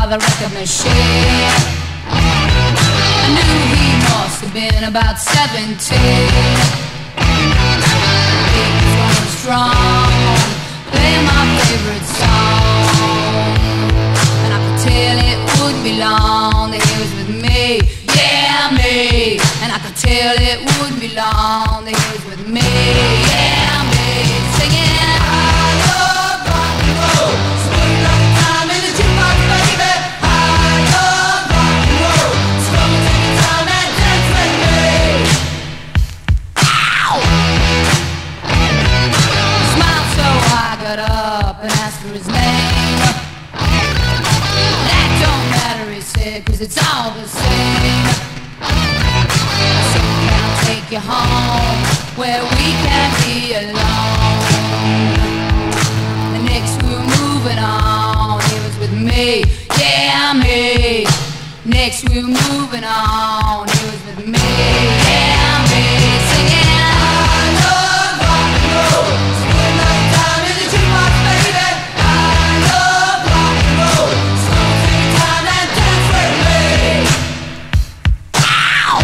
by the record machine. I knew he must have been about 17. He was running strong, playing my favorite song, and I could tell it wouldn't be long that he was with me, yeah, me. And I could tell it wouldn't be long that he was with me, yeah, me. Singing, I love rock and roll, swing like time in the jukebox, baby. I love rock and roll, swing take your time and dance with me. Ow! He smiled so I got up and asked for his name. That don't matter, he said, 'cause it's all the same. So can I take you home where we can be alone? The next we were moving on, he was with me, yeah, me. Next we were moving on, he was with me, yeah, me. Singing, I love rock and roll, swing like time in the jukebox, baby. I love rock and roll, swing take your time and dance with me. Ow!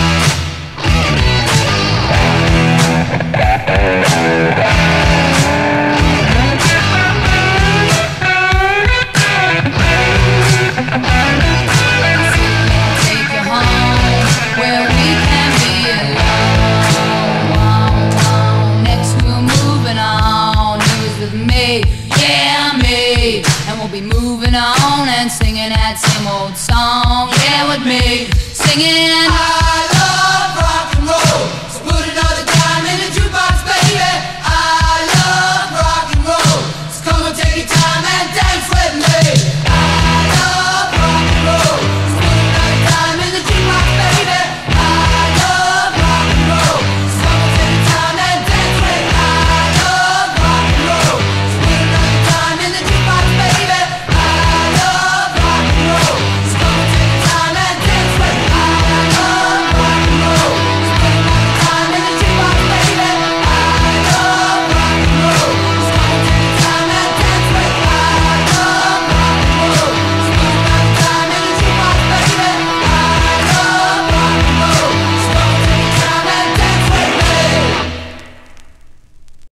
Take you home where we can be alone. Next we were moving on, he was with me, yeah, me. And we'll be moving on and singing that same old song, yeah, with me. Singing, I love